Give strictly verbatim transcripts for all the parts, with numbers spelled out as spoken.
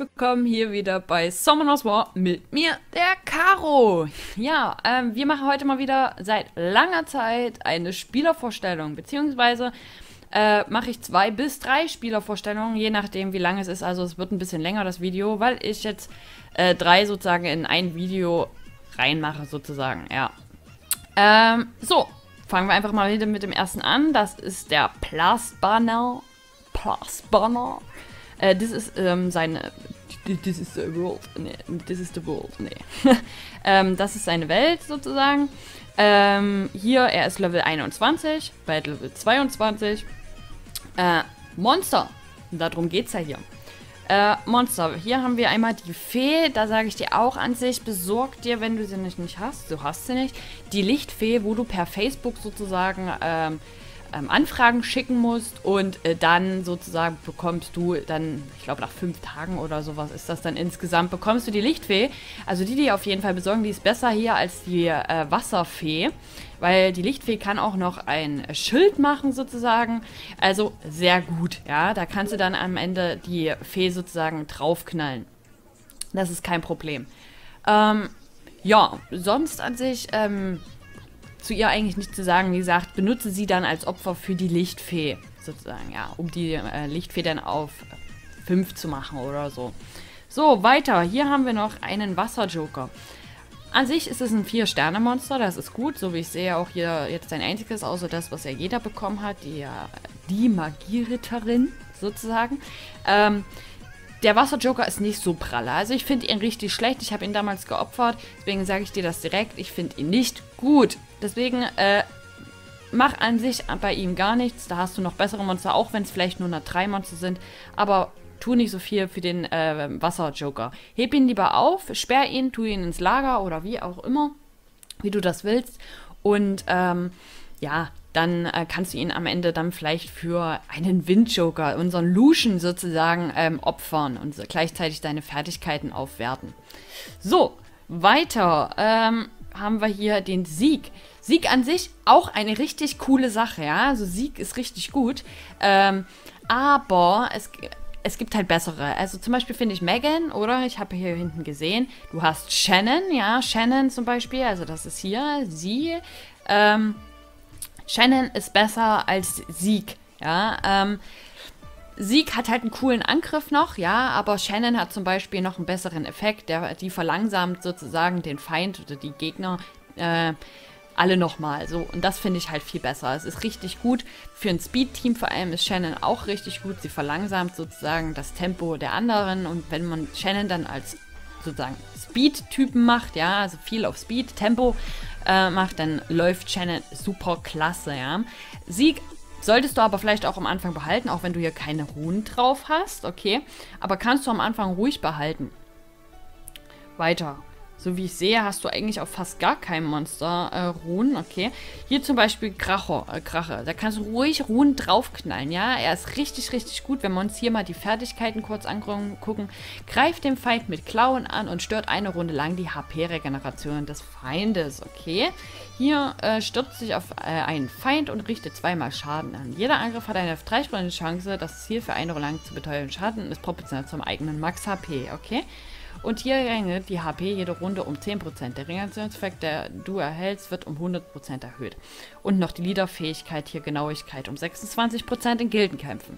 willkommen hier wieder bei Summoners War mit mir, der Caro. Ja, ähm, wir machen heute mal wieder seit langer Zeit eine Spielervorstellung, beziehungsweise äh, mache ich zwei bis drei Spielervorstellungen, je nachdem wie lang es ist. Also es wird ein bisschen länger, das Video, weil ich jetzt äh, drei sozusagen in ein Video reinmache, sozusagen, ja. Ähm, so, fangen wir einfach mal wieder mit dem ersten an. Das ist der Plastbanner. Plastbanner. Äh, das ist ähm, seine... This is the world. Nee, this is the world. Nee. ähm, das ist seine Welt sozusagen. Ähm, hier, er ist Level einundzwanzig, bei Level zweiundzwanzig. Äh, Monster. Darum geht's ja hier. Äh, Monster. Hier haben wir einmal die Fee. Da sage ich dir auch an sich, besorg dir, wenn du sie nicht, nicht hast, du hast sie nicht, die Lichtfee, wo du per Facebook sozusagen ähm, ähm, Anfragen schicken musst und äh, dann sozusagen bekommst du dann, ich glaube nach fünf Tagen oder sowas ist das dann insgesamt, bekommst du die Lichtfee. Also die, die auf jeden Fall besorgen, die ist besser hier als die äh, Wasserfee, weil die Lichtfee kann auch noch ein Schild machen sozusagen, also sehr gut, ja, da kannst du dann am Ende die Fee sozusagen draufknallen. Das ist kein Problem. Ähm, ja, sonst an sich, ähm, zu ihr eigentlich nichts zu sagen. Wie gesagt, benutze sie dann als Opfer für die Lichtfee, sozusagen, ja, um die äh, Lichtfee dann auf fünf zu machen oder so. So, weiter. Hier haben wir noch einen Wasserjoker. An sich ist es ein vier Sterne Monster, das ist gut, so wie ich sehe, auch hier jetzt ein einziges, außer das, was ja jeder bekommen hat, die, die Magieritterin, sozusagen. Ähm, Der Wasserjoker ist nicht so pralle. Also ich finde ihn richtig schlecht. Ich habe ihn damals geopfert. Deswegen sage ich dir das direkt. Ich finde ihn nicht gut. Deswegen äh, mach an sich bei ihm gar nichts. Da hast du noch bessere Monster, auch wenn es vielleicht nur noch drei Monster sind. Aber tu nicht so viel für den äh, Wasserjoker. Heb ihn lieber auf, sperr ihn, tu ihn ins Lager oder wie auch immer, wie du das willst. Und ähm, ja, dann äh, kannst du ihn am Ende dann vielleicht für einen Windjoker, unseren Lucian sozusagen, ähm, opfern und so gleichzeitig deine Fertigkeiten aufwerten. So, weiter ähm, haben wir hier den Sieg. Sieg an sich auch eine richtig coole Sache, ja, also Sieg ist richtig gut, ähm, aber es... Es gibt halt bessere. Also zum Beispiel finde ich Megan, oder? Ich habe hier hinten gesehen. Du hast Shannon, ja. Shannon zum Beispiel. Also das ist hier sie. Ähm, Shannon ist besser als Sieg, ja. Ähm, Sieg hat halt einen coolen Angriff noch, ja. Aber Shannon hat zum Beispiel noch einen besseren Effekt. Der, die verlangsamt sozusagen den Feind oder die Gegner äh, alle nochmal. So, und das finde ich halt viel besser. Es ist richtig gut. Für ein Speed-Team vor allem ist Shannon auch richtig gut. Sie verlangsamt sozusagen das Tempo der anderen. Und wenn man Shannon dann als sozusagen Speed-Typen macht, ja, also viel auf Speed, Tempo äh, macht, dann läuft Shannon super klasse, ja. Sieg solltest du aber vielleicht auch am Anfang behalten, auch wenn du hier keine Runen drauf hast, okay. Aber kannst du am Anfang ruhig behalten. Weiter. So wie ich sehe, hast du eigentlich auf fast gar keinem Monster äh, Runen, okay. Hier zum Beispiel Kracher, äh, Krache, da kannst du ruhig Runen draufknallen, ja. Er ist richtig, richtig gut, wenn wir uns hier mal die Fertigkeiten kurz angucken. Greift den Feind mit Klauen an und stört eine Runde lang die H P-Regeneration des Feindes, okay. Hier äh, stürzt sich auf äh, einen Feind und richtet zweimal Schaden an. Jeder Angriff hat eine dreißig Prozent Chance, das Ziel für eine Runde lang zu betäuben. Schaden ist proportional zum eigenen Max-H P, okay. Und hier erhöht die H P jede Runde um zehn Prozent. Der Regenerationseffekt, der du erhältst, wird um hundert Prozent erhöht. Und noch die Leaderfähigkeit, hier Genauigkeit um sechsundzwanzig Prozent in Gildenkämpfen.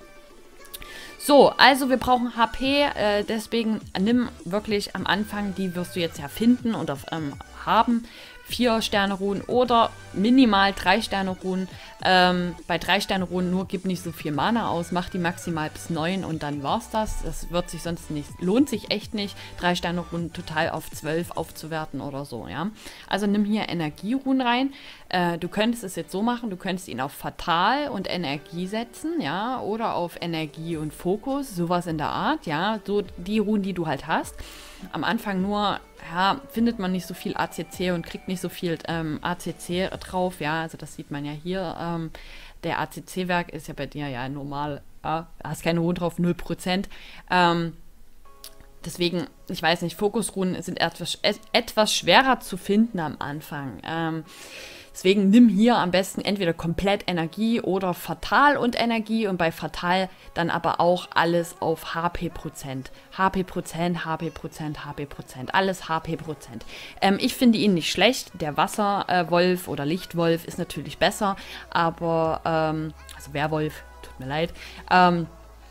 So, also wir brauchen H P, äh, deswegen nimm wirklich am Anfang, die wirst du jetzt ja finden und auf, ähm, haben, vier Sterne Runen oder minimal drei Sterne Runen. Ähm, bei drei Sterne Runen nur gib nicht so viel Mana aus, mach die maximal bis neun und dann war's das. Das wird sich sonst nicht, lohnt sich echt nicht, drei Sterne Runen total auf zwölf aufzuwerten oder so, ja. Also nimm hier Energierunen rein. Äh, du könntest es jetzt so machen, du könntest ihn auf Fatal und Energie setzen, ja, oder auf Energie und Fokus, sowas in der Art, ja, so die Runen, die du halt hast. Am Anfang nur, ja, findet man nicht so viel A C C und kriegt nicht so viel ähm, A C C drauf, ja, also das sieht man ja hier. Ähm, der A C C-Werk ist ja bei dir ja normal, ja, hast keine Runen drauf, null Prozent. Ähm, deswegen, ich weiß nicht, Fokusrunen sind etwas, etwas schwerer zu finden am Anfang. Ähm, Deswegen nimm hier am besten entweder komplett Energie oder Fatal und Energie und bei Fatal dann aber auch alles auf H P-Prozent. H P-Prozent, H P-Prozent, H P-Prozent, alles H P-Prozent. Ähm, ich finde ihn nicht schlecht. Der Wasserwolf oder Lichtwolf ist natürlich besser, aber, ähm, also Werwolf, tut mir leid, ähm,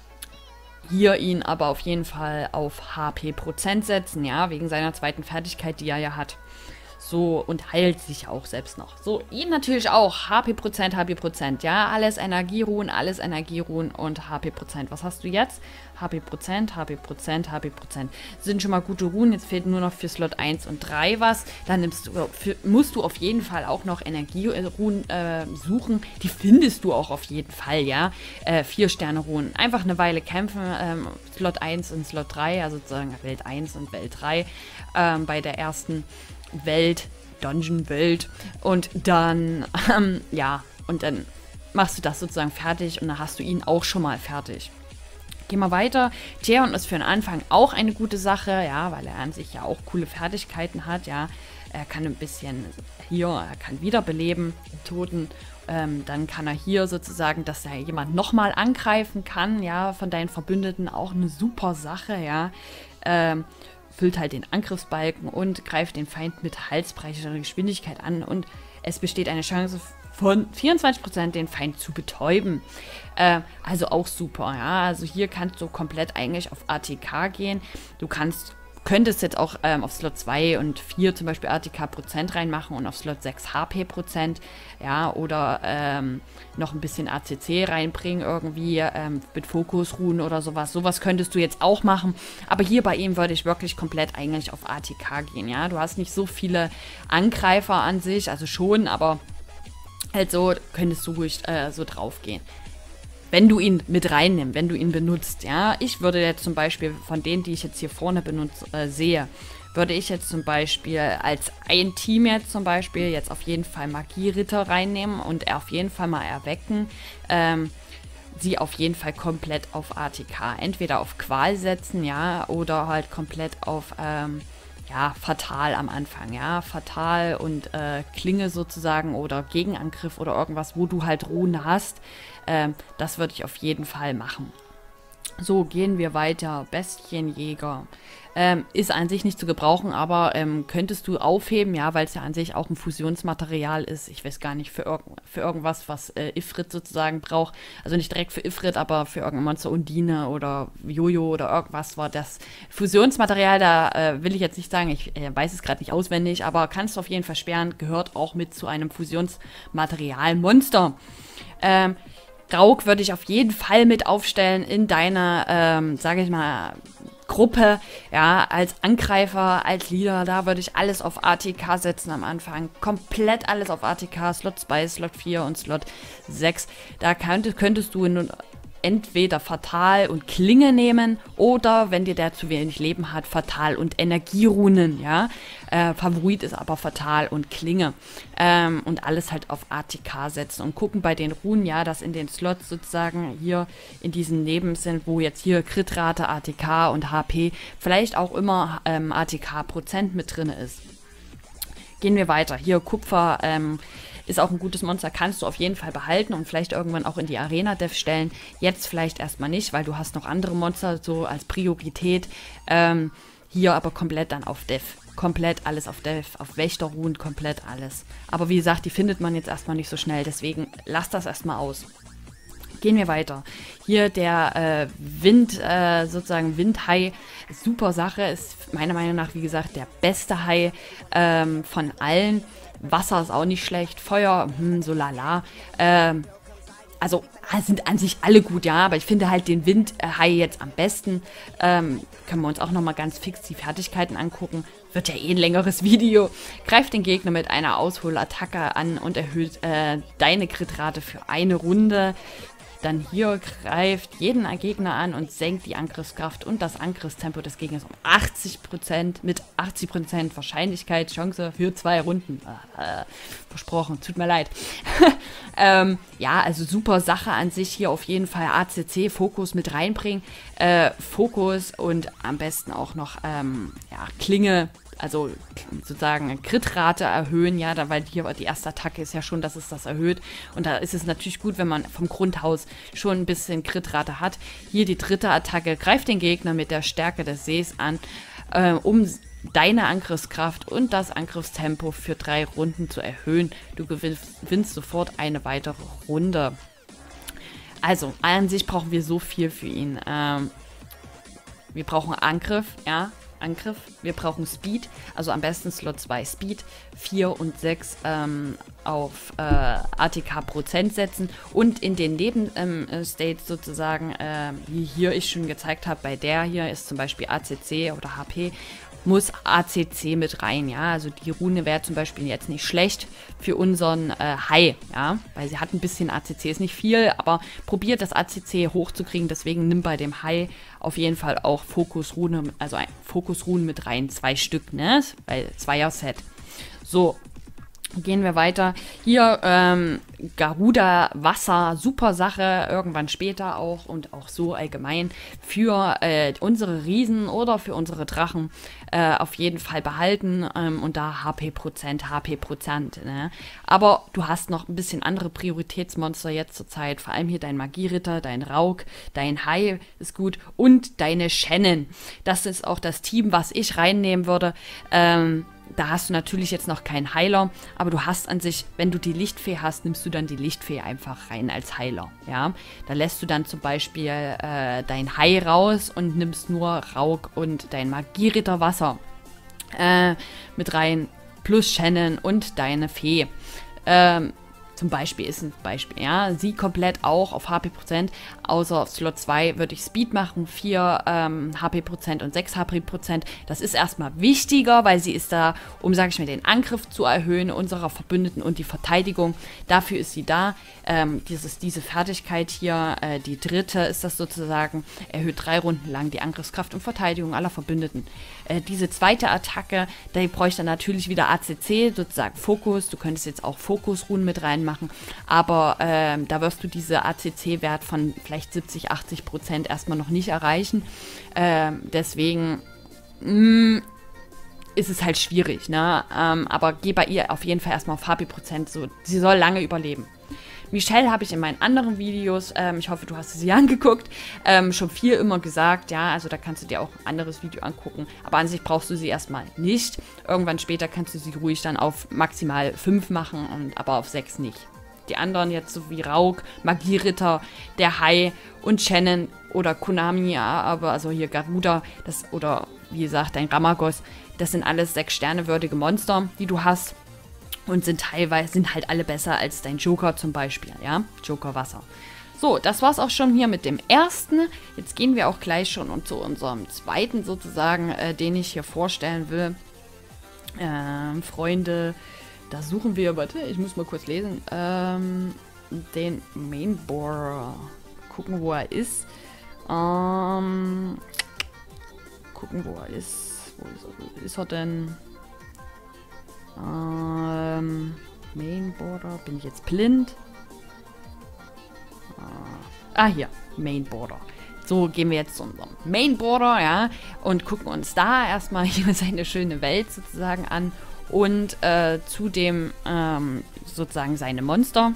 hier ihn aber auf jeden Fall auf H P-Prozent setzen, ja, wegen seiner zweiten Fertigkeit, die er ja hat. So, und heilt sich auch selbst noch. So, ihn natürlich auch. H P-Prozent, H P-Prozent. Ja, alles Energieruhen, alles Energieruhen und H P-Prozent. Was hast du jetzt? H P-Prozent, H P-Prozent, H P-Prozent. Sind schon mal gute Ruhen. Jetzt fehlt nur noch für Slot eins und drei was. Dann nimmst du, für, musst du auf jeden Fall auch noch Energieruhen äh, suchen. Die findest du auch auf jeden Fall, ja. Äh, vier Sterne Ruhen. Einfach eine Weile kämpfen. Ähm, Slot eins und Slot drei, also sozusagen Welt eins und Welt drei. Ähm, bei der ersten Welt, Dungeon-Welt und dann, ähm, ja, und dann machst du das sozusagen fertig und dann hast du ihn auch schon mal fertig. Gehen wir weiter. Theon ist für den Anfang auch eine gute Sache, ja, weil er an sich ja auch coole Fertigkeiten hat, ja. Er kann ein bisschen hier, er kann wiederbeleben, den Toten. Ähm, dann kann er hier sozusagen, dass er jemand nochmal angreifen kann, ja, von deinen Verbündeten, auch eine super Sache, ja. Ähm, füllt halt den Angriffsbalken und greift den Feind mit halsbrecherischer Geschwindigkeit an und es besteht eine Chance von vierundzwanzig Prozent, den Feind zu betäuben. Äh, also auch super, ja. Also hier kannst du komplett eigentlich auf A T K gehen. Du kannst, könntest jetzt auch ähm, auf Slot zwei und vier zum Beispiel A T K-Prozent reinmachen und auf Slot sechs H P-Prozent, ja, oder ähm, noch ein bisschen A C C reinbringen irgendwie ähm, mit Fokusruhen oder sowas. Sowas könntest du jetzt auch machen, aber hier bei ihm würde ich wirklich komplett eigentlich auf A T K gehen, ja. Du hast nicht so viele Angreifer an sich, also schon, aber halt so könntest du ruhig äh, so drauf gehen. Wenn du ihn mit reinnimmst, wenn du ihn benutzt, ja. Ich würde jetzt zum Beispiel von denen, die ich jetzt hier vorne benutze, äh, sehe, würde ich jetzt zum Beispiel als ein Team jetzt zum Beispiel jetzt auf jeden Fall Magieritter reinnehmen und auf jeden Fall mal erwecken. Ähm, sie auf jeden Fall komplett auf A T K. Entweder auf Qual setzen, ja, oder halt komplett auf, ähm, ja, Fatal am Anfang, ja. Fatal und äh, Klinge sozusagen oder Gegenangriff oder irgendwas, wo du halt Ruhen hast. Ähm, das würde ich auf jeden Fall machen. So, gehen wir weiter. Bestienjäger. Ähm, ist an sich nicht zu gebrauchen, aber ähm, könntest du aufheben, ja, weil es ja an sich auch ein Fusionsmaterial ist. Ich weiß gar nicht, für, irg für irgendwas, was äh, Ifrit sozusagen braucht. Also nicht direkt für Ifrit, aber für irgendein Monster Undine oder Jojo oder irgendwas war das Fusionsmaterial. Da äh, will ich jetzt nicht sagen, ich äh, weiß es gerade nicht auswendig, aber kannst du auf jeden Fall sperren. Gehört auch mit zu einem Fusionsmaterial-Monster. Ähm, Rauk würde ich auf jeden Fall mit aufstellen in deiner, ähm, sage ich mal, Gruppe, ja, als Angreifer, als Leader, da würde ich alles auf A T K setzen am Anfang. Komplett alles auf A T K, Slot zwei, Slot vier und Slot sechs. Da könntest, könntest du in, entweder Fatal und Klinge nehmen oder, wenn dir der zu wenig Leben hat, Fatal und Energierunen, ja. Äh, Favorit ist aber Fatal und Klinge. Ähm, und alles halt auf A T K setzen und gucken bei den Runen, ja, dass in den Slots sozusagen hier in diesen Neben sind, wo jetzt hier Kritrate, A T K und H P vielleicht auch immer ähm, A T K-Prozent mit drin ist. Gehen wir weiter. Hier Kupfer, ähm, ist auch ein gutes Monster, kannst du auf jeden Fall behalten und vielleicht irgendwann auch in die Arena-Dev stellen. Jetzt vielleicht erstmal nicht, weil du hast noch andere Monster so als Priorität. Ähm, hier aber komplett dann auf Dev. Komplett alles auf Dev, auf Wächterruhen, komplett alles. Aber wie gesagt, die findet man jetzt erstmal nicht so schnell, deswegen lass das erstmal aus. Gehen wir weiter. Hier der äh, Wind, äh, sozusagen Windhai, super Sache, ist meiner Meinung nach, wie gesagt, der beste Hai ähm, von allen. Wasser ist auch nicht schlecht, Feuer, hm, so lala. Ähm, also sind an sich alle gut, ja, aber ich finde halt den Windhai jetzt am besten. Ähm, können wir uns auch nochmal ganz fix die Fertigkeiten angucken. Wird ja eh ein längeres Video. Greift den Gegner mit einer Ausholattacke an und erhöht äh, deine Kritrate für eine Runde. Dann hier greift jeden Gegner an und senkt die Angriffskraft und das Angriffstempo des Gegners um achtzig Prozent mit achtzig Prozent Wahrscheinlichkeit, Chance für zwei Runden. Äh, äh, versprochen, tut mir leid. ähm, ja, also super Sache an sich. Hier auf jeden Fall A C C, Fokus mit reinbringen. Äh, Fokus und am besten auch noch ähm, ja, Klinge also sozusagen Crit-Rate erhöhen, ja, da, weil hier die erste Attacke ist ja schon, dass es das erhöht. Und da ist es natürlich gut, wenn man vom Grundhaus schon ein bisschen Crit-Rate hat. Hier die dritte Attacke, greift den Gegner mit der Stärke des Sees an, äh, um deine Angriffskraft und das Angriffstempo für drei Runden zu erhöhen. Du gewinnst, gewinnst sofort eine weitere Runde. Also, an sich brauchen wir so viel für ihn. Ähm, wir brauchen Angriff, ja, Angriff. Wir brauchen Speed, also am besten Slot zwei Speed, vier und sechs ähm, auf äh, A T K Prozent setzen und in den Nebenstates ähm, sozusagen, äh, wie hier ich schon gezeigt habe, bei der hier ist zum Beispiel A C C oder H P, muss A C C mit rein, ja, also die Rune wäre zum Beispiel jetzt nicht schlecht für unseren äh, Hai, ja, weil sie hat ein bisschen A C C, ist nicht viel, aber probiert das A C C hochzukriegen, deswegen nimm bei dem Hai auf jeden Fall auch Fokusrune, also ein Fokusrunen mit rein, zwei Stück, ne, weil Zweier-Set. So, gehen wir weiter. Hier, ähm, Garuda Wasser, super Sache, irgendwann später auch und auch so allgemein für äh, unsere Riesen oder für unsere Drachen äh, auf jeden Fall behalten ähm, und da H P-Prozent, H P-Prozent. Ne? Aber du hast noch ein bisschen andere Prioritätsmonster jetzt zur Zeit, vor allem hier dein Magieritter, dein Rauk, dein Hai ist gut und deine Shannon. Das ist auch das Team, was ich reinnehmen würde. Ähm, Da hast du natürlich jetzt noch keinen Heiler, aber du hast an sich, wenn du die Lichtfee hast, nimmst du dann die Lichtfee einfach rein als Heiler, ja. Da lässt du dann zum Beispiel äh, dein Hai raus und nimmst nur Rauk und dein Magieritter Wasser äh, mit rein, plus Shannon und deine Fee. Ähm, Zum Beispiel ist ein Beispiel, ja, sie komplett auch auf H P-Prozent, außer Slot zwei würde ich Speed machen, vier ähm, H P-Prozent und sechs H P-Prozent. Das ist erstmal wichtiger, weil sie ist da, um, sage ich mal, den Angriff zu erhöhen unserer Verbündeten und die Verteidigung. Dafür ist sie da. Ähm, dieses, diese Fertigkeit hier, äh, die dritte ist das sozusagen, erhöht drei Runden lang die Angriffskraft und Verteidigung aller Verbündeten. Äh, diese zweite Attacke, da bräuchte natürlich wieder A C C, sozusagen Fokus. Du könntest jetzt auch Fokusrunen mit reinmachen. Machen. Aber ähm, da wirst du diese A C C-Wert von vielleicht siebzig, achtzig Prozent erstmal noch nicht erreichen. Ähm, deswegen mh, ist es halt schwierig, ne? Ähm, aber geh bei ihr auf jeden Fall erstmal auf H P-Prozent. So, sie soll lange überleben. Michelle habe ich in meinen anderen Videos, ähm, ich hoffe, du hast sie angeguckt, ähm, schon viel immer gesagt, ja, also da kannst du dir auch ein anderes Video angucken, aber an sich brauchst du sie erstmal nicht. Irgendwann später kannst du sie ruhig dann auf maximal fünf machen, und, aber auf sechs nicht. Die anderen jetzt so wie Rauk, Magieritter, der Hai und Shannon oder Konami, ja, aber also hier Garuda, das, oder wie gesagt, dein Ramagos, das sind alles sechs Sterne würdige Monster, die du hast. Und sind teilweise, sind halt alle besser als dein Joker zum Beispiel, ja? Joker Wasser. So, das war's auch schon hier mit dem ersten. Jetzt gehen wir auch gleich schon zu unserem zweiten sozusagen, äh, den ich hier vorstellen will. Ähm, Freunde, da suchen wir, warte, ich muss mal kurz lesen, ähm, den Mainborer. Gucken, wo er ist. Ähm, gucken, wo er ist. Wo ist er, ist er denn? Ähm, Mainboarder, bin ich jetzt blind? Ah, hier, Mainboarder. So, gehen wir jetzt zu unserem Mainboarder, ja, und gucken uns da erstmal hier seine schöne Welt sozusagen an und äh, zudem ähm, sozusagen seine Monster.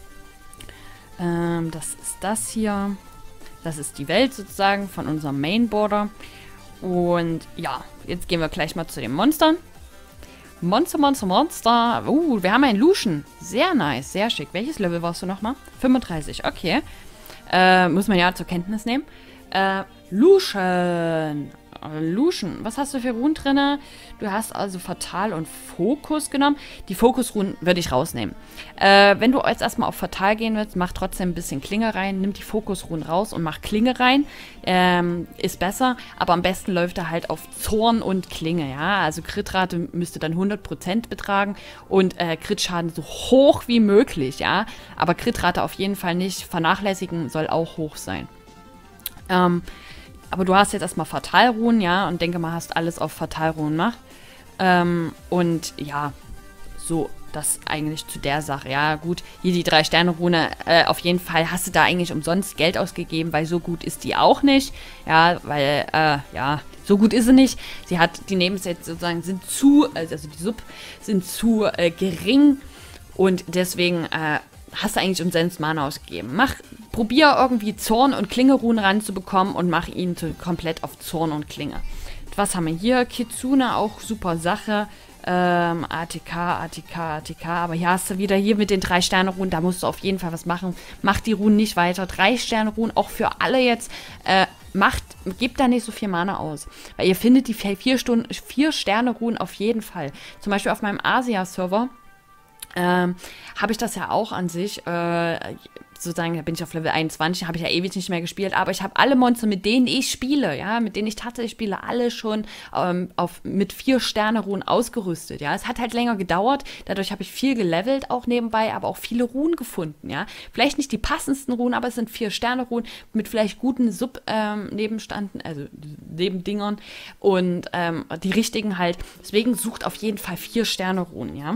Ähm, das ist das hier. Das ist die Welt sozusagen von unserem Mainboarder. Und ja, jetzt gehen wir gleich mal zu den Monstern. Monster, Monster, Monster. Uh, wir haben einen Lucian. Sehr nice, sehr schick. Welches Level warst du nochmal? fünfunddreißig, okay. Äh, muss man ja zur Kenntnis nehmen. Äh, Lucian. Lucian. Was hast du für Runen drin? Du hast also Fatal und Fokus genommen. Die Fokusrunen würde ich rausnehmen. Äh, wenn du jetzt erstmal auf Fatal gehen willst, mach trotzdem ein bisschen Klinge rein. Nimm die Fokusrunen raus und mach Klinge rein. Ähm, ist besser, aber am besten läuft er halt auf Zorn und Klinge. Ja, also Crit-Rate müsste dann hundert Prozent betragen und äh, Crit-Schaden so hoch wie möglich. Ja, aber Crit-Rate auf jeden Fall nicht vernachlässigen, soll auch hoch sein. Ähm, Aber du hast jetzt erstmal Fatalruhen, ja, und denke mal, hast alles auf Fatalruhen gemacht. Ähm, und ja, so, das eigentlich zu der Sache. Ja, gut, hier die drei-Sterne-Rune, äh, auf jeden Fall hast du da eigentlich umsonst Geld ausgegeben, weil so gut ist die auch nicht. Ja, weil, äh, ja, So gut ist sie nicht. Sie hat, die Nebensätze sozusagen sind zu, also die Sub sind zu äh, gering und deswegen äh, hast du eigentlich umsonst Mana ausgegeben. Mach, probier irgendwie Zorn und Klinge-Runen ranzubekommen und mach ihn zu, komplett auf Zorn und Klinge. Was haben wir hier? Kitsune, auch super Sache. Ähm, A T K, A T K, A T K. Aber hier hast du wieder hier mit den drei Sterne-Runen. Da musst du auf jeden Fall was machen. Mach die Runen nicht weiter. Drei Sterne-Runen, auch für alle jetzt. Äh, macht, gebt da nicht so viel Mana aus. Weil ihr findet die vier Stunden, vier Sterne-Runen auf jeden Fall. Zum Beispiel auf meinem Asia-Server ähm, habe ich das ja auch an sich. Äh, sozusagen, da bin ich auf Level einundzwanzig, habe ich ja ewig nicht mehr gespielt, aber ich habe alle Monster, mit denen ich spiele, ja, mit denen ich tatsächlich spiele, alle schon ähm, auf, mit vier Sterne-Runen ausgerüstet, ja. Es hat halt länger gedauert, dadurch habe ich viel gelevelt auch nebenbei, aber auch viele Runen gefunden, ja. Vielleicht nicht die passendsten Runen, aber es sind vier Sterne-Runen mit vielleicht guten Sub-Nebenstanden, ähm, also Nebendingern und ähm, die richtigen halt. Deswegen sucht auf jeden Fall vier Sterne-Runen, ja.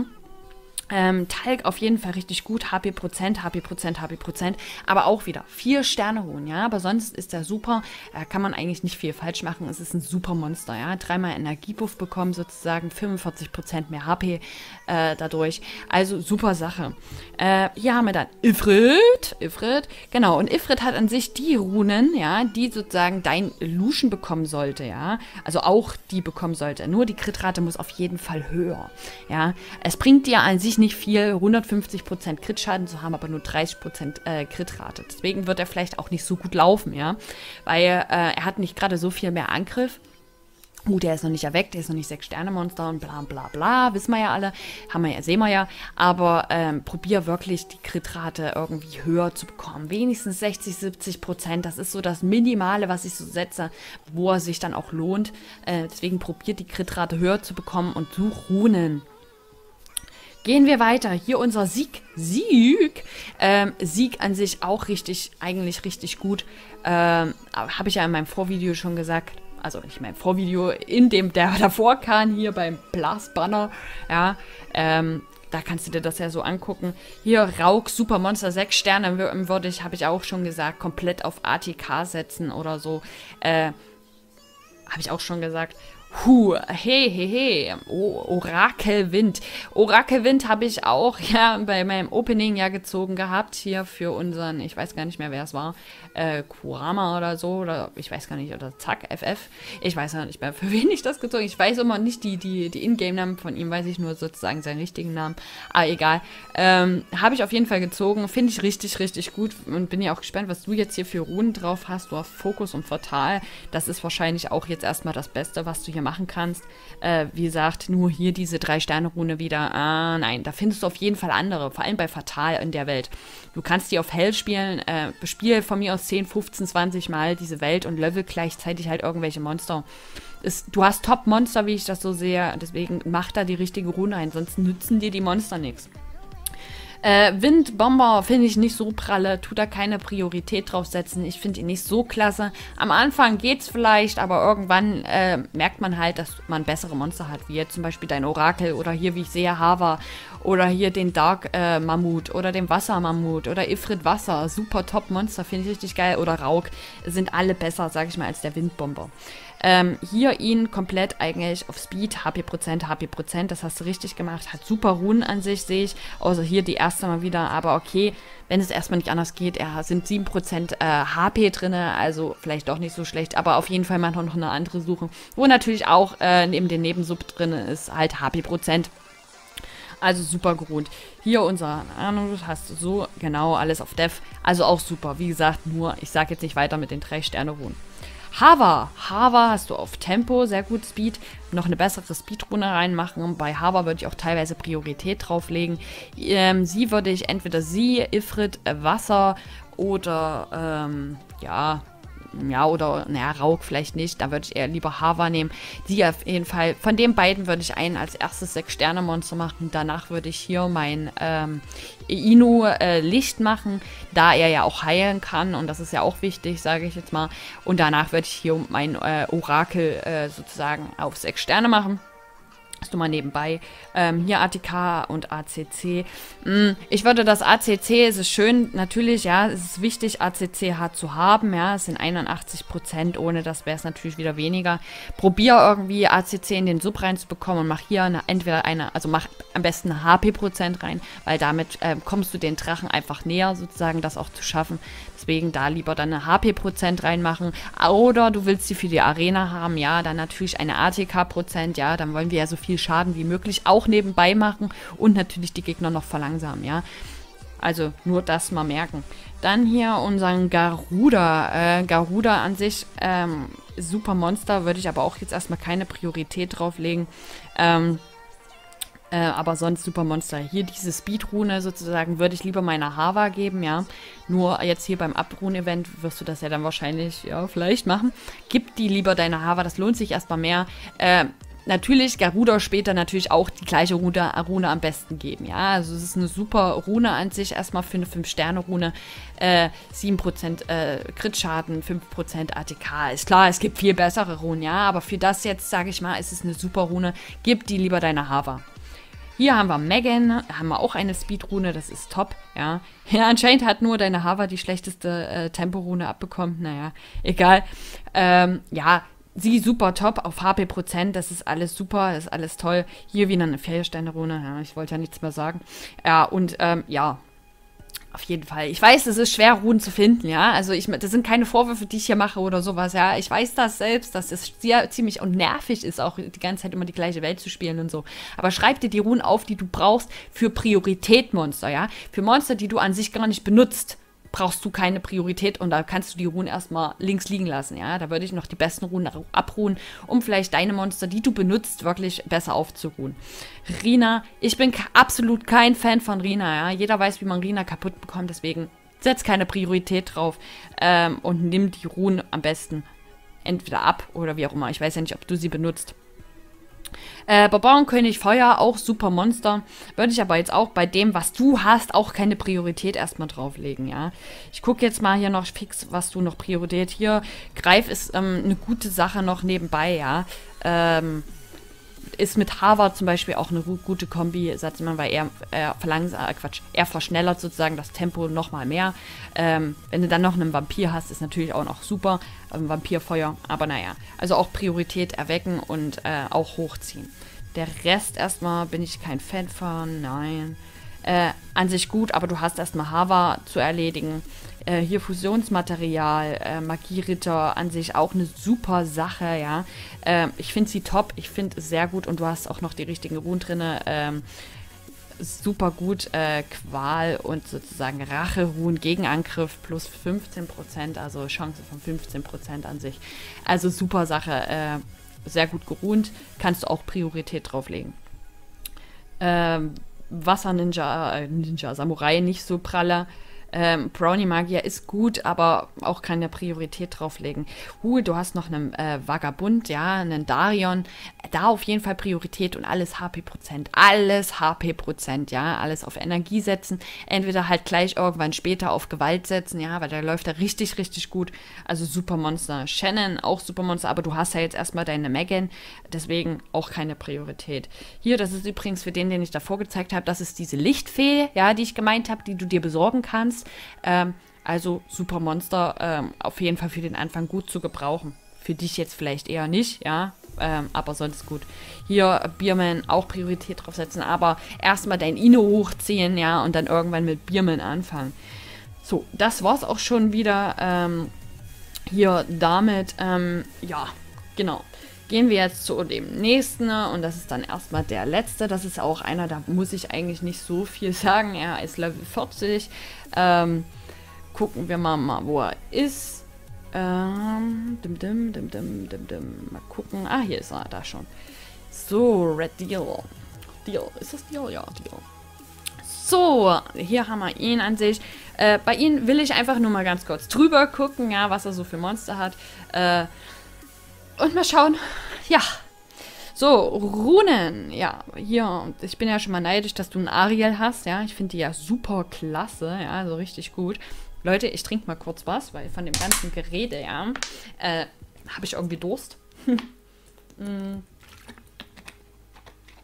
Ähm, Talg auf jeden Fall richtig gut, H P Prozent, H P Prozent, H P Prozent, aber auch wieder vier Sterne holen, ja, aber sonst ist der super, äh, kann man eigentlich nicht viel falsch machen, es ist ein super Monster, ja, dreimal Energiebuff bekommen sozusagen, fünfundvierzig Prozent mehr H P äh, dadurch, also super Sache. Äh, hier haben wir dann Ifrit, Ifrit, genau, und Ifrit hat an sich die Runen, ja, die sozusagen dein Lucian bekommen sollte, ja, also auch die bekommen sollte, nur die Kritrate muss auf jeden Fall höher, ja, es bringt dir an sich nicht viel, hundertfünfzig Prozent Crit-Schaden zu haben, aber nur dreißig Prozent äh, Crit-Rate. Deswegen wird er vielleicht auch nicht so gut laufen, ja, weil äh, er hat nicht gerade so viel mehr Angriff. Uh, der ist noch nicht erweckt, der ist noch nicht sechs Sterne Monster und bla bla bla, wissen wir ja alle, haben wir ja, sehen wir ja, aber ähm, probier wirklich die Crit-Rate irgendwie höher zu bekommen, wenigstens sechzig, siebzig Prozent, das ist so das Minimale, was ich so setze, wo er sich dann auch lohnt, äh, deswegen probiert die Crit-Rate höher zu bekommen und such Runen. Gehen wir weiter. Hier unser Sieg. Sieg. Ähm, Sieg an sich auch richtig, eigentlich richtig gut. Ähm, habe ich ja in meinem Vorvideo schon gesagt. Also nicht in meinem Vorvideo, in dem der davor kam, hier beim Blast-Banner. Ja, ähm, da kannst du dir das ja so angucken. Hier Rauk, Supermonster, sechs Sterne würde ich, habe ich auch schon gesagt, komplett auf A T K setzen oder so. Äh, habe ich auch schon gesagt. Huh, hey, hey, hey, oh, Orakelwind. Orakelwind habe ich auch ja bei meinem Opening ja gezogen gehabt, hier für unseren, ich weiß gar nicht mehr, wer es war, äh, Kurama oder so, oder ich weiß gar nicht, oder Zack, F F. Ich weiß ja nicht mehr, für wen ich das gezogen habe. Ich weiß immer nicht die, die, die Ingame-Namen von ihm, weiß ich nur sozusagen seinen richtigen Namen. Aber egal. Ähm, habe ich auf jeden Fall gezogen, finde ich richtig, richtig gut und bin ja auch gespannt, was du jetzt hier für Runen drauf hast. Du hast Fokus und Fatal. Das ist wahrscheinlich auch jetzt erstmal das Beste, was du hier machen kannst. Äh, wie gesagt, nur hier diese drei-Sterne-Rune wieder. Ah, nein, da findest du auf jeden Fall andere, vor allem bei Fatal in der Welt. Du kannst die auf Hell spielen, äh, bespiel von mir aus zehn, fünfzehn, zwanzig Mal diese Welt und level gleichzeitig halt irgendwelche Monster. Ist, du hast Top-Monster, wie ich das so sehe, deswegen mach da die richtige Rune ein, sonst nützen dir die Monster nichts. Äh, Windbomber finde ich nicht so pralle, tu da keine Priorität drauf setzen. Ich finde ihn nicht so klasse. Am Anfang geht's vielleicht, aber irgendwann äh, merkt man halt, dass man bessere Monster hat, wie jetzt zum Beispiel dein Orakel oder hier, wie ich sehe, Hava oder hier den Dark äh, Mammut oder den Wasser Mammut oder Ifrit Wasser. Super Top-Monster, finde ich richtig geil. Oder Rauk sind alle besser, sage ich mal, als der Windbomber. Ähm, hier ihn komplett eigentlich auf Speed, H P Prozent, H P Prozent, das hast du richtig gemacht, hat super Runen an sich, sehe ich, außer hier die erste mal wieder, aber okay, wenn es erstmal nicht anders geht, er sind sieben Prozent äh, H P drin, also vielleicht doch nicht so schlecht, aber auf jeden Fall mal noch eine andere suchen, wo natürlich auch äh, neben den Nebensub drin ist, halt H P Prozent. Also super gut. Hier unser, Ahnung, hast du so, genau, alles auf Dev, also auch super, wie gesagt, nur, ich sage jetzt nicht weiter mit den drei Sterne-Runen. Hava. Hava hast du auf Tempo, sehr gut Speed. Noch eine bessere Speedrunde reinmachen. Bei Hava würde ich auch teilweise Priorität drauflegen. Ähm, sie würde ich entweder sie, Ifrit, äh, Wasser oder, ähm, ja, ja, oder, naja, Rauk vielleicht nicht. Da würde ich eher lieber Hava nehmen. Sie auf jeden Fall. Von den beiden würde ich einen als erstes sechs-Sterne-Monster machen. Danach würde ich hier mein ähm, Inu äh, Licht machen, da er ja auch heilen kann. Und das ist ja auch wichtig, sage ich jetzt mal. Und danach würde ich hier mein äh, Orakel äh, sozusagen auf sechs Sterne machen. Hast du mal nebenbei. Ähm, hier A T K und A C C. Hm, ich würde das A C C, es ist schön, natürlich, ja, es ist wichtig, A C C H zu haben, ja, es sind einundachtzig Prozent, ohne das wäre es natürlich wieder weniger. Probier irgendwie A C C in den Sub reinzubekommen und mach hier eine, entweder eine, also mach am besten eine H P-Prozent rein, weil damit äh, kommst du den Drachen einfach näher, sozusagen, das auch zu schaffen. Deswegen da lieber dann eine H P-Prozent reinmachen. Oder du willst sie für die Arena haben, ja, dann natürlich eine A T K-Prozent, ja, dann wollen wir ja so viel Schaden wie möglich auch nebenbei machen und natürlich die Gegner noch verlangsamen, ja. Also nur das mal merken. Dann hier unseren Garuda. Äh, Garuda an sich, ähm, super Monster, würde ich aber auch jetzt erstmal keine Priorität drauflegen. Ähm, Äh, aber sonst super Monster. Hier diese Speedrune sozusagen würde ich lieber meiner Hava geben, ja. Nur jetzt hier beim Abruhen-Event wirst du das ja dann wahrscheinlich, ja, vielleicht machen. Gib die lieber deiner Hava, das lohnt sich erstmal mehr. Äh, natürlich Garuda später natürlich auch die gleiche Rune, Rune am besten geben, ja. Also es ist eine super Rune an sich, erstmal für eine fünf Sterne Rune. Äh, sieben Prozent äh, Crit-Schaden, fünf Prozent A T K. Ist klar, es gibt viel bessere Runen, ja. Aber für das jetzt, sage ich mal, ist es eine super Rune. Gib die lieber deiner Hava. Hier haben wir Megan, haben wir auch eine Speedrune, das ist top, ja. Ja, anscheinend hat nur deine Hava die schlechteste äh, Temporune abbekommen, naja, egal. Ähm, ja, sie super top auf H P-Prozent, das ist alles super, das ist alles toll. Hier wieder eine Feuersteine-Rune, ja, ich wollte ja nichts mehr sagen. Ja, und ähm, ja, auf jeden Fall. Ich weiß, es ist schwer, Runen zu finden, ja. Also ich, das sind keine Vorwürfe, die ich hier mache oder sowas, ja. Ich weiß das selbst, dass es sehr ziemlich und nervig ist, auch die ganze Zeit immer die gleiche Welt zu spielen und so. Aber schreib dir die Runen auf, die du brauchst für Priorität-Monster, ja. Für Monster, die du an sich gar nicht benutzt, brauchst du keine Priorität und da kannst du die Runen erstmal links liegen lassen, ja. Da würde ich noch die besten Runen abruhen, um vielleicht deine Monster, die du benutzt, wirklich besser aufzuruhen. Rina, ich bin absolut kein Fan von Rina, ja. Jeder weiß, wie man Rina kaputt bekommt, deswegen setz keine Priorität drauf ähm, und nimm die Runen am besten entweder ab oder wie auch immer. Ich weiß ja nicht, ob du sie benutzt. Äh, Barbaren-König Feuer, auch super Monster. Würde ich aber jetzt auch bei dem, was du hast, auch keine Priorität erstmal drauflegen, ja. Ich gucke jetzt mal hier noch fix, was du noch Priorität. Hier, Greif ist ähm, eine gute Sache noch nebenbei, ja. Ähm, ist mit Hava zum Beispiel auch eine gute Kombi, sagt man, weil er, er verlangsamt, äh, Quatsch, er verschnellert sozusagen das Tempo nochmal mehr. Ähm, wenn du dann noch einen Vampir hast, ist natürlich auch noch super, ähm, Vampirfeuer, aber naja, also auch Priorität erwecken und äh, auch hochziehen. Der Rest erstmal bin ich kein Fan von, nein. Äh, an sich gut, aber du hast erstmal Hava zu erledigen. Äh, hier Fusionsmaterial, äh, Magieritter, an sich auch eine super Sache, ja. Äh, ich finde sie top, ich finde es sehr gut und du hast auch noch die richtigen Runen drin. Ähm, super gut, äh, Qual und sozusagen Rache-Ruhen, Gegenangriff plus fünfzehn Prozent, also Chance von fünfzehn Prozent an sich. Also super Sache, äh, sehr gut geruht, kannst du auch Priorität drauflegen. Ähm, Wasser-Ninja, äh, Ninja, Samurai, nicht so praller. Ähm, Brownie-Magier ist gut, aber auch keine Priorität drauflegen. Uh, du hast noch einen äh, Vagabund, ja, einen Darion. Da auf jeden Fall Priorität und alles H P-Prozent. Alles H P-Prozent, ja. Alles auf Energie setzen. Entweder halt gleich irgendwann später auf Gewalt setzen, ja, weil da läuft er richtig, richtig gut. Also super Monster. Shannon, auch super Monster, aber du hast ja jetzt erstmal deine Megan. Deswegen auch keine Priorität. Hier, das ist übrigens für den, den ich davor gezeigt habe, das ist diese Lichtfee, ja, die ich gemeint habe, die du dir besorgen kannst. Ähm, also super Monster, ähm, auf jeden Fall für den Anfang gut zu gebrauchen. Für dich jetzt vielleicht eher nicht, ja, ähm, aber sonst gut. Hier Bierman auch Priorität draufsetzen, aber erstmal dein Ino hochziehen, ja, und dann irgendwann mit Bierman anfangen. So, das war's auch schon wieder ähm, hier damit, ähm, ja, genau. Gehen wir jetzt zu dem nächsten und das ist dann erstmal der letzte. Das ist auch einer, da muss ich eigentlich nicht so viel sagen. Er ist Level vierzig. Ähm, gucken wir mal, mal wo er ist. Ähm, dim, dim, dim, dim, dim, dim. Mal gucken. Ah, hier ist er, da schon. So, Red Deal. Deal. Ist das Deal? Ja, Deal. So, hier haben wir ihn an sich. Äh, bei ihm will ich einfach nur mal ganz kurz drüber gucken, ja, was er so für Monster hat. Äh, Und mal schauen. Ja. So, Runen. Ja, hier. Ich bin ja schon mal neidisch, dass du einen Ariel hast. Ja, ich finde die ja super klasse. Ja, also richtig gut. Leute, ich trinke mal kurz was, weil von dem ganzen Gerede, ja, äh, habe ich irgendwie Durst. mm.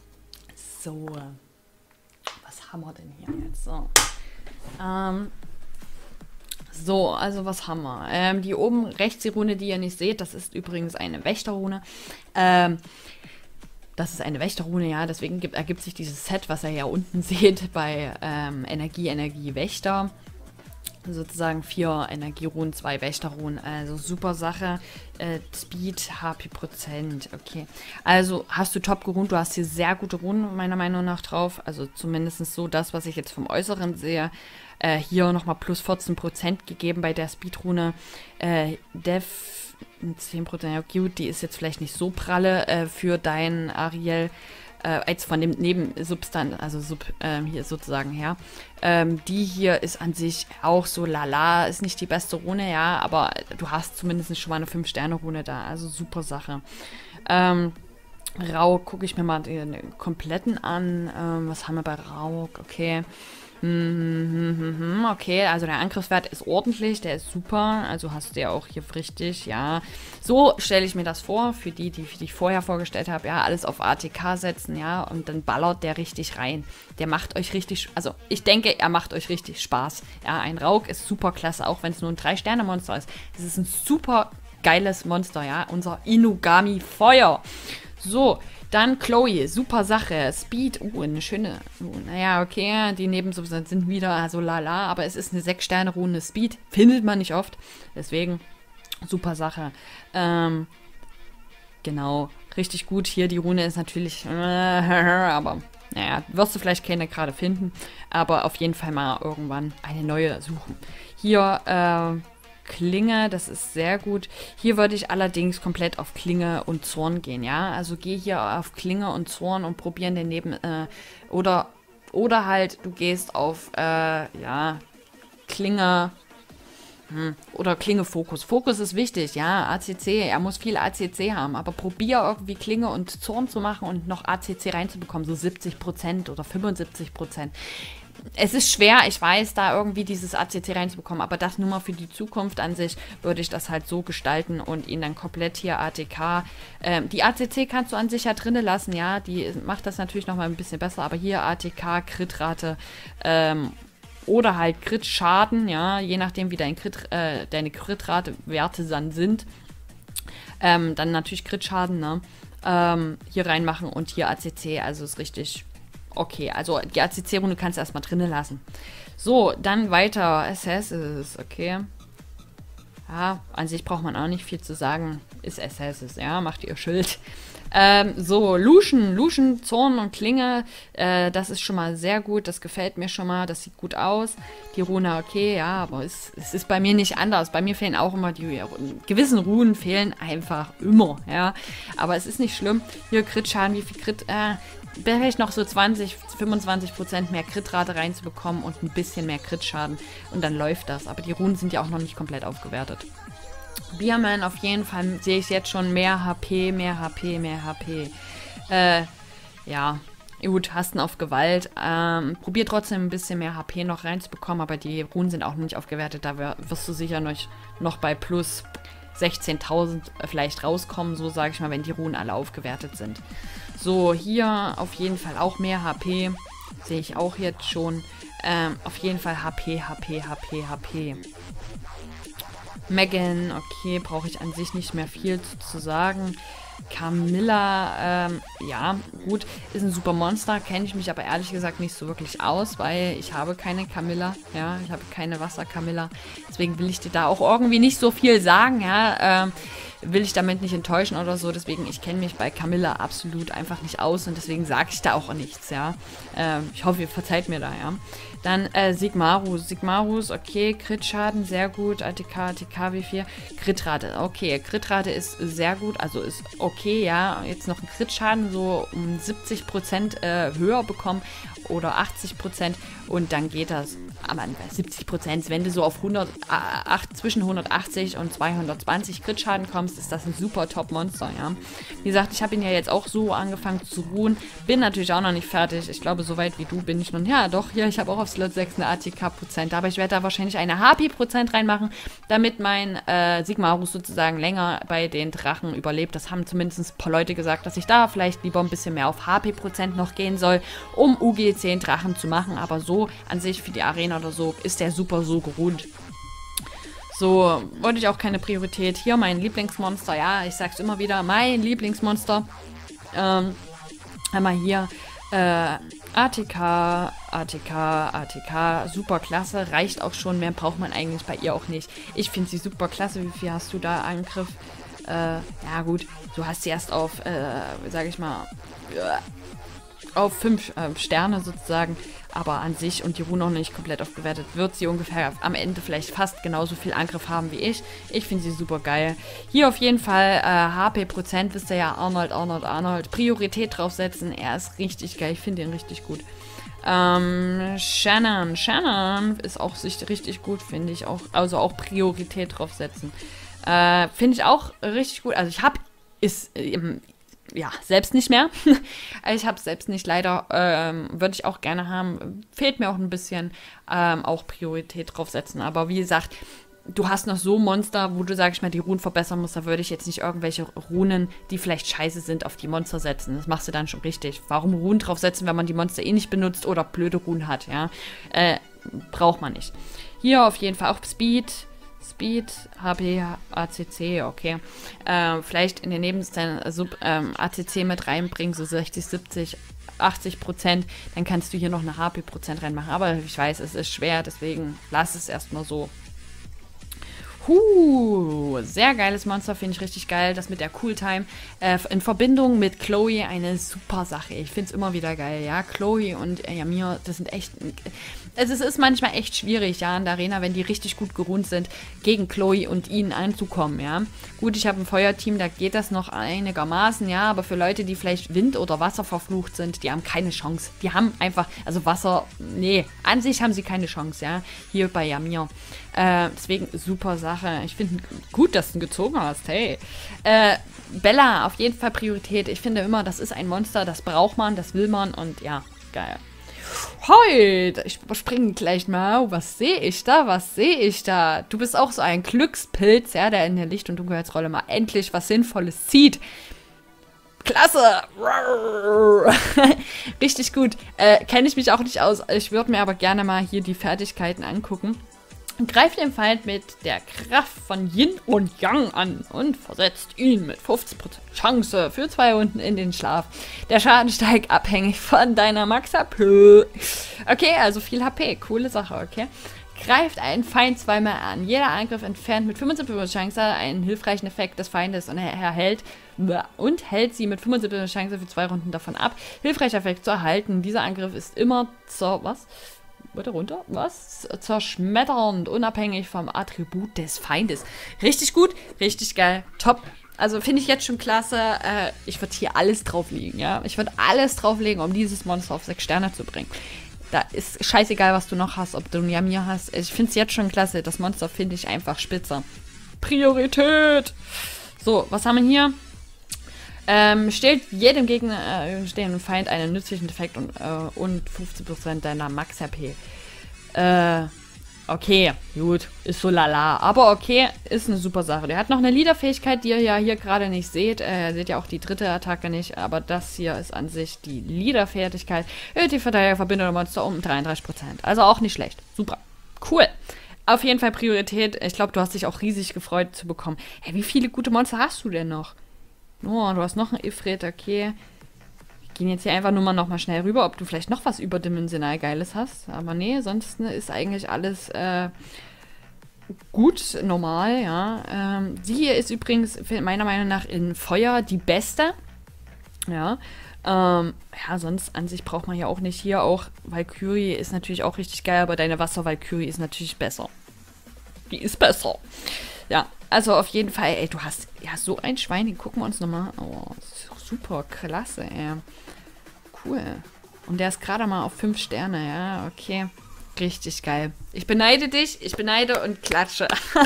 So. Was haben wir denn hier jetzt? So. Ähm. So, also was haben wir? Ähm, die oben rechts die Rune, die ihr nicht seht, das ist übrigens eine Wächterrune. Ähm. Das ist eine Wächterrune, ja, deswegen gibt, ergibt sich dieses Set, was ihr ja unten seht, bei ähm, Energie, Energie, Wächter. Sozusagen vier Energierunen, zwei Wächterrunen, also super Sache. Äh, Speed, H P Prozent, okay. Also hast du top gerunt, du hast hier sehr gute Runen meiner Meinung nach drauf, also zumindest so das, was ich jetzt vom Äußeren sehe. Äh, hier nochmal plus vierzehn Prozent gegeben bei der Speedrune. Äh, Dev zehn Prozent, ja gut, die ist jetzt vielleicht nicht so pralle äh, für dein Ariel, äh, als von dem Nebensubstanz, also Sub, ähm, hier sozusagen her. Ähm, die hier ist an sich auch so lala, ist nicht die beste Rune, ja, aber du hast zumindest schon mal eine fünf Sterne Rune da, also super Sache. Ähm, Rauk, gucke ich mir mal den kompletten an. Ähm, was haben wir bei Rauk? Okay. Okay, also der Angriffswert ist ordentlich, der ist super, also hast du ja auch hier richtig, ja. So stelle ich mir das vor, für die, die, die ich vorher vorgestellt habe, ja, alles auf A T K setzen, ja, und dann ballert der richtig rein. Der macht euch richtig, also ich denke, er macht euch richtig Spaß. Ja, ein Rauk ist super klasse, auch wenn es nur ein drei Sterne Monster ist. Es ist ein super geiles Monster, ja, unser Inugami Feuer. So, dann Chloe, super Sache. Speed, uh, eine schöne, uh, naja, okay, die Nebensubstanzen sind wieder so lala, aber es ist eine sechs Sterne Rune Speed, findet man nicht oft, deswegen super Sache. Ähm, genau, richtig gut, hier die Rune ist natürlich, äh, aber naja, wirst du vielleicht keine gerade finden, aber auf jeden Fall mal irgendwann eine neue suchen. Hier, äh, Klinge, das ist sehr gut. Hier würde ich allerdings komplett auf Klinge und Zorn gehen, ja. Also geh hier auf Klinge und Zorn und probieren den neben, äh, oder, oder halt, du gehst auf, äh, ja, Klinge, hm, oder Klinge Fokus. Fokus ist wichtig, ja, A C C, er muss viel A C C haben, aber probier irgendwie Klinge und Zorn zu machen und noch A C C reinzubekommen, so siebzig Prozent oder fünfundsiebzig Prozent. Es ist schwer, ich weiß, da irgendwie dieses A C C reinzubekommen, aber das nur mal für die Zukunft an sich würde ich das halt so gestalten und ihn dann komplett hier A T K. Ähm, die A C C kannst du an sich ja drinnen lassen, ja, die macht das natürlich nochmal ein bisschen besser, aber hier A T K, Crit-Rate ähm, oder halt Crit-Schaden, ja, je nachdem wie dein Crit, äh, deine Crit-Rate-Werte dann sind. Ähm, dann natürlich Crit-Schaden, ne, ähm, hier reinmachen und hier A C C, also ist richtig. Okay, also die A C C-Runde kannst du erstmal drinnen lassen. So, dann weiter. S S ist okay. Ja, an sich braucht man auch nicht viel zu sagen. Ist S S, ja, macht ihr Schild. Ähm, so, Lucian, Lucian, Zorn und Klinge, äh, das ist schon mal sehr gut, das gefällt mir schon mal, das sieht gut aus. Die Rune, okay, ja, aber es, es ist bei mir nicht anders. Bei mir fehlen auch immer die, ja, gewissen Runen fehlen einfach immer, ja. Aber es ist nicht schlimm. Hier Crit-Schaden, wie viel Crit, äh, vielleicht noch so zwanzig, fünfundzwanzig Prozent mehr Crit-Rate reinzubekommen und ein bisschen mehr Crit-Schaden und dann läuft das. Aber die Runen sind ja auch noch nicht komplett aufgewertet. Bierman auf jeden Fall sehe ich jetzt schon mehr H P, mehr H P, mehr H P. Äh, ja, gut, Hasten auf Gewalt. Ähm, probier trotzdem ein bisschen mehr H P noch reinzubekommen, aber die Runen sind auch noch nicht aufgewertet. Da wirst du sicher noch, noch bei plus sechzehntausend vielleicht rauskommen, so sage ich mal, wenn die Runen alle aufgewertet sind. So, hier auf jeden Fall auch mehr H P. Sehe ich auch jetzt schon. Ähm, auf jeden Fall H P, H P, H P, H P. Megan, okay, brauche ich an sich nicht mehr viel zu, zu sagen. Camilla, ähm, ja, gut, ist ein super Monster, kenne ich mich aber ehrlich gesagt nicht so wirklich aus, weil ich habe keine Camilla, ja, ich habe keine Wasser-Camilla, deswegen will ich dir da auch irgendwie nicht so viel sagen, ja, ähm, will ich damit nicht enttäuschen oder so, deswegen, ich kenne mich bei Camilla absolut einfach nicht aus und deswegen sage ich da auch nichts, ja. Ähm, ich hoffe, ihr verzeiht mir da, ja. Dann äh, Sigmarus. Sigmarus, okay, Crit-Schaden, sehr gut. A T K, A T K, wie viel? Crit-Rate, okay. Crit-Rate ist sehr gut, also ist okay, ja. Jetzt noch ein Crit-Schaden so um siebzig Prozent äh, höher bekommen oder achtzig Prozent und dann geht das. aber siebzig Prozent, wenn du so auf hundert, acht, zwischen hundertachtzig und zweihundertzwanzig Crit-Schaden kommst, ist das ein super Top-Monster, ja. Wie gesagt, ich habe ihn ja jetzt auch so angefangen zu ruhen, bin natürlich auch noch nicht fertig. Ich glaube, so weit wie du bin ich noch, ja doch, hier, ich habe auch auf Slot sechs eine A T K-Prozent, aber ich werde da wahrscheinlich eine H P-Prozent reinmachen, damit mein äh, Sigmarus sozusagen länger bei den Drachen überlebt. Das haben zumindest ein paar Leute gesagt, dass ich da vielleicht lieber ein bisschen mehr auf H P-Prozent noch gehen soll, um U G zehn Drachen zu machen, aber so an sich für die Arena oder so ist der super so geruht. So, wollte ich auch keine Priorität. Hier mein Lieblingsmonster, ja, ich sag's immer wieder, mein Lieblingsmonster. Ähm, einmal hier, äh, A T K, A T K, A T K, super klasse, reicht auch schon, mehr braucht man eigentlich bei ihr auch nicht. Ich finde sie super klasse, wie viel hast du da Angriff? Äh, ja gut, du hast sie erst auf, äh, sag ich mal, auf fünf äh, Sterne sozusagen, aber an sich und die Ruhe noch nicht komplett aufgewertet, wird sie ungefähr am Ende vielleicht fast genauso viel Angriff haben wie ich. Ich finde sie super geil. Hier auf jeden Fall äh, H P-Prozent, wisst ihr ja, Arnold, Arnold, Arnold. Priorität draufsetzen, er ist richtig geil, ich finde ihn richtig gut. Ähm, Shannon, Shannon ist auch sich richtig gut, finde ich auch, also auch Priorität draufsetzen. Äh, finde ich auch richtig gut, also ich habe, ist, ähm, ja, selbst nicht mehr. Ich habe es selbst nicht, leider. Ähm, würde ich auch gerne haben. Fehlt mir auch ein bisschen. Ähm, auch Priorität draufsetzen. Aber wie gesagt, du hast noch so Monster, wo du, sag ich mal, die Runen verbessern musst. Da würde ich jetzt nicht irgendwelche Runen, die vielleicht scheiße sind, auf die Monster setzen. Das machst du dann schon richtig. Warum Runen draufsetzen, wenn man die Monster eh nicht benutzt oder blöde Runen hat, ja? Äh, braucht man nicht. Hier auf jeden Fall auch Speed. Speed, H P, A C C, okay. Äh, vielleicht in den Nebenszenen äh, Sub, ähm, A C C mit reinbringen, so sechzig, siebzig, achtzig Prozent. Dann kannst du hier noch eine H P-Prozent reinmachen. Aber ich weiß, es ist schwer, deswegen lass es erstmal so. Huh, sehr geiles Monster, finde ich richtig geil. Das mit der Cooltime äh, in Verbindung mit Chloe eine super Sache. Ich finde es immer wieder geil, ja. Chloe und äh, Ymir, das sind echt... Also es ist manchmal echt schwierig, ja, in der Arena, wenn die richtig gut geruht sind, gegen Chloe und ihn anzukommen, ja. Gut, ich habe ein Feuerteam, da geht das noch einigermaßen, ja, aber für Leute, die vielleicht Wind- oder Wasser verflucht sind, die haben keine Chance. Die haben einfach, also Wasser, nee, an sich haben sie keine Chance, ja, hier bei Ymir. Äh, deswegen super Sache. Ich finde gut, dass du ihn gezogen hast, hey. Äh, Bella, auf jeden Fall Priorität. Ich finde immer, das ist ein Monster, das braucht man, das will man und ja, geil. Heute, ich überspringe gleich mal. Oh, was sehe ich da? Was sehe ich da? Du bist auch so ein Glückspilz, ja, der in der Licht- und Dunkelheitsrolle mal endlich was Sinnvolles zieht. Klasse! Richtig gut. Äh, kenne ich mich auch nicht aus. Ich würde mir aber gerne mal hier die Fertigkeiten angucken. Greift den Feind mit der Kraft von Yin und Yang an und versetzt ihn mit fünfzig Prozent Chance für zwei Runden in den Schlaf. Der Schaden steigt abhängig von deiner Max-H P. Okay, also viel H P. Coole Sache, okay. Greift einen Feind zweimal an. Jeder Angriff entfernt mit fünfundsiebzig Prozent Chance einen hilfreichen Effekt des Feindes und er erhält und hält sie mit fünfundsiebzig Prozent Chance für zwei Runden davon ab, hilfreicher Effekt zu erhalten. Dieser Angriff ist immer zur, was? Bitte runter? Was? Zerschmetternd, unabhängig vom Attribut des Feindes. Richtig gut, richtig geil, top. Also finde ich jetzt schon klasse. Äh, ich würde hier alles drauflegen, ja. Ich würde alles drauflegen, um dieses Monster auf sechs Sterne zu bringen. Da ist scheißegal, was du noch hast, ob du ein Ymir hast. Ich finde es jetzt schon klasse. Das Monster finde ich einfach spitze. Priorität! So, was haben wir hier? Ähm, stellt jedem Gegner äh, stehenden Feind einen nützlichen Effekt und, äh, und fünfzig Prozent deiner Max-H P. Äh, okay, gut, ist so lala. Aber okay, ist eine super Sache. Der hat noch eine Leader-Fähigkeit, die ihr ja hier gerade nicht seht. Äh, seht ja auch die dritte Attacke nicht, aber das hier ist an sich die Leader-Fertigkeit. Erhöht die Verteidiger der Monster um dreiunddreißig Prozent. Also auch nicht schlecht. Super. Cool. Auf jeden Fall Priorität. Ich glaube, du hast dich auch riesig gefreut zu bekommen. Hey, wie viele gute Monster hast du denn noch? Oh, du hast noch einen Ifrit, okay. Wir gehen jetzt hier einfach nur mal noch mal schnell rüber, ob du vielleicht noch was überdimensional Geiles hast. Aber nee, sonst ne, ist eigentlich alles äh, gut, normal, ja. Ähm, die hier ist übrigens meiner Meinung nach in Feuer die beste. Ja. Ähm, ja, sonst an sich braucht man ja auch nicht. Hier auch Valkyrie ist natürlich auch richtig geil, aber deine Wasser-Valkyrie ist natürlich besser. Die ist besser. Ja, also auf jeden Fall, ey, du hast ja so ein Schwein, den gucken wir uns nochmal. Oh, super, klasse, ey. Cool. Und der ist gerade mal auf fünf Sterne, ja, okay. Richtig geil. Ich beneide dich, ich beneide und klatsche.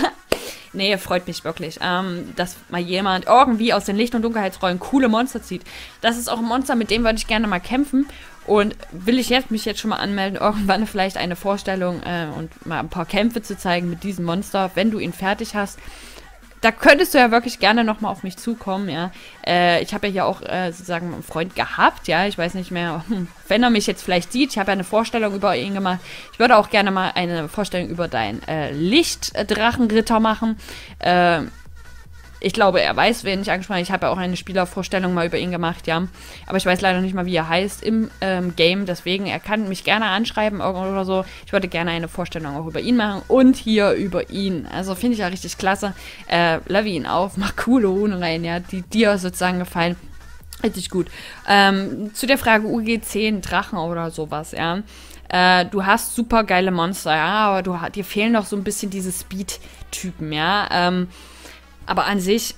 Nee, freut mich wirklich, ähm, dass mal jemand irgendwie aus den Licht- und Dunkelheitsrollen coole Monster zieht. Das ist auch ein Monster, mit dem würde ich gerne mal kämpfen. Und will ich jetzt mich jetzt schon mal anmelden, irgendwann vielleicht eine Vorstellung äh, und mal ein paar Kämpfe zu zeigen mit diesem Monster, wenn du ihn fertig hast. Da könntest du ja wirklich gerne nochmal auf mich zukommen, ja. Äh, ich habe ja hier auch äh, sozusagen einen Freund gehabt, ja. Ich weiß nicht mehr, hm, wenn er mich jetzt vielleicht sieht. Ich habe ja eine Vorstellung über ihn gemacht. Ich würde auch gerne mal eine Vorstellung über deinen äh, Lichtdrachenritter machen. Äh, ich glaube, er weiß, wen ich angesprochen habe. Ich habe ja auch eine Spielervorstellung mal über ihn gemacht, ja. Aber ich weiß leider nicht mal, wie er heißt im ähm, Game. Deswegen, er kann mich gerne anschreiben oder so. Ich würde gerne eine Vorstellung auch über ihn machen und hier über ihn. Also finde ich ja richtig klasse. Äh, love ihn auf, mach coole Runen rein, ja, die dir sozusagen gefallen. Richtig gut. Ähm, zu der Frage U G zehn Drachen oder sowas, ja. Äh, du hast super geile Monster, ja, aber du, dir fehlen doch so ein bisschen diese Speed-Typen, ja. Ähm, Aber an sich,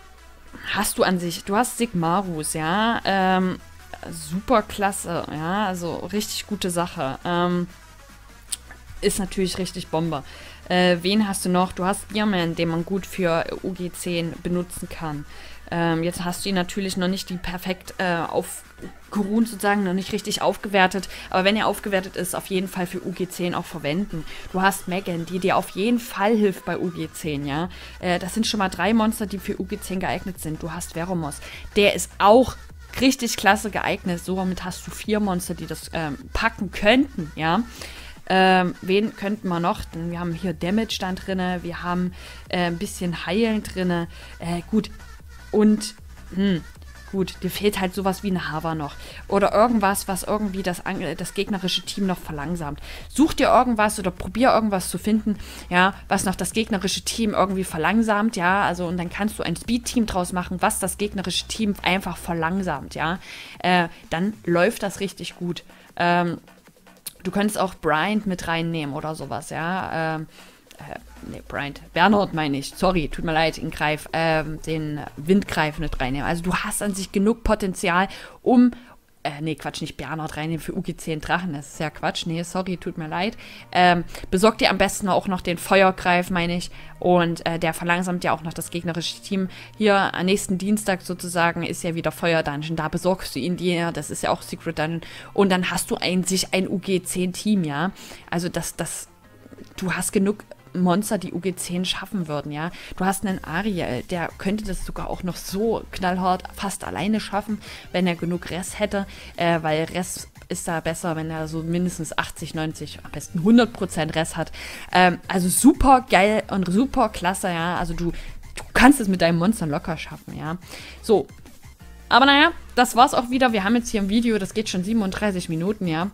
hast du an sich, du hast Sigmarus, ja, ähm, super klasse, ja, also richtig gute Sache, ähm, ist natürlich richtig Bombe. Äh, wen hast du noch? Du hast Spearman, den man gut für U G zehn benutzen kann. Ähm, jetzt hast du ihn natürlich noch nicht die perfekt äh, aufgeruht sozusagen, noch nicht richtig aufgewertet. Aber wenn er aufgewertet ist, auf jeden Fall für U G zehn auch verwenden. Du hast Megan, die dir auf jeden Fall hilft bei U G zehn, ja. Äh, das sind schon mal drei Monster, die für U G zehn geeignet sind. Du hast Veromos, der ist auch richtig klasse geeignet. Somit hast du vier Monster, die das ähm, packen könnten, ja. Ähm, wen könnten wir noch? Denn wir haben hier Damage dann drin, wir haben äh, ein bisschen Heilen drin. Äh, gut. Und, hm, gut, dir fehlt halt sowas wie ein Hava noch. Oder irgendwas, was irgendwie das, das gegnerische Team noch verlangsamt. Such dir irgendwas oder probier irgendwas zu finden, ja, was noch das gegnerische Team irgendwie verlangsamt, ja, also und dann kannst du ein Speed-Team draus machen, was das gegnerische Team einfach verlangsamt, ja. Äh, dann läuft das richtig gut. Ähm, du könntest auch Bryant mit reinnehmen oder sowas, ja, ähm, Äh, ne, Bryant. Bernhard meine ich. Sorry, tut mir leid, in Greif. Ähm, den Windgreif mit reinnehmen. Also du hast an sich genug Potenzial, um. Äh, nee, Quatsch, nicht Bernhard reinnehmen für U G zehn Drachen. Das ist ja Quatsch. Nee, sorry, tut mir leid. Ähm, besorgt dir am besten auch noch den Feuergreif, meine ich. Und äh, der verlangsamt ja auch noch das gegnerische Team. Hier am nächsten Dienstag sozusagen ist ja wieder Feuer-Dungeon. Da besorgst du ihn dir. Das ist ja auch Secret Dungeon. Und dann hast du an sich ein U G zehn Team, ja. Also das, das. Du hast genug Monster, die U G zehn schaffen würden, ja. Du hast einen Ariel, der könnte das sogar auch noch so knallhart fast alleine schaffen, wenn er genug Res hätte, äh, weil Res ist da besser, wenn er so mindestens achtzig, neunzig, am besten hundert Prozent Res hat. Ähm, also super geil und super klasse, ja. Also du, du kannst es mit deinem Monster locker schaffen, ja. So. Aber naja, das war's auch wieder. Wir haben jetzt hier ein Video, das geht schon siebenunddreißig Minuten, ja.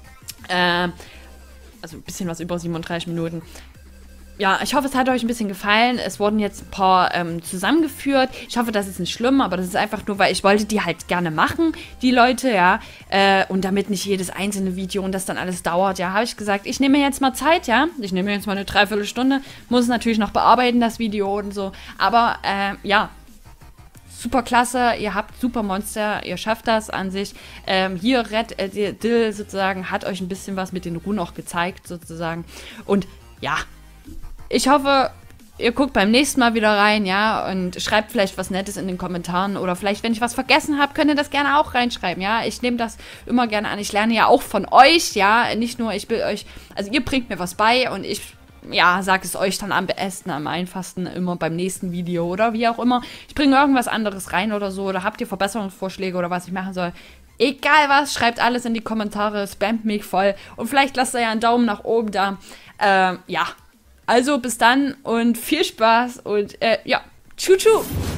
Äh, also ein bisschen was über siebenunddreißig Minuten. Ja, ich hoffe, es hat euch ein bisschen gefallen. Es wurden jetzt ein paar ähm, zusammengeführt. Ich hoffe, das ist nicht schlimm, aber das ist einfach nur, weil ich wollte die halt gerne machen, die Leute, ja. Äh, und damit nicht jedes einzelne Video und das dann alles dauert, ja, habe ich gesagt, ich nehme mir jetzt mal Zeit, ja. Ich nehme mir jetzt mal eine Dreiviertelstunde. Muss es natürlich noch bearbeiten, das Video und so. Aber, äh, ja. Super klasse, ihr habt super Monster, ihr schafft das an sich. Ähm, hier, Red äh, Dill sozusagen, hat euch ein bisschen was mit den Runen auch gezeigt, sozusagen. Und, ja. Ich hoffe, ihr guckt beim nächsten Mal wieder rein, ja, und schreibt vielleicht was Nettes in den Kommentaren. Oder vielleicht, wenn ich was vergessen habe, könnt ihr das gerne auch reinschreiben, ja. Ich nehme das immer gerne an. Ich lerne ja auch von euch, ja. Nicht nur, ich will euch, also ihr bringt mir was bei und ich, ja, sage es euch dann am besten, am einfachsten immer beim nächsten Video oder wie auch immer. Ich bringe irgendwas anderes rein oder so. Oder habt ihr Verbesserungsvorschläge oder was ich machen soll? Egal was, schreibt alles in die Kommentare, spammt mich voll. Und vielleicht lasst ihr ja einen Daumen nach oben da. Ähm, ja. Also bis dann und viel Spaß und äh, ja, tschu tschu.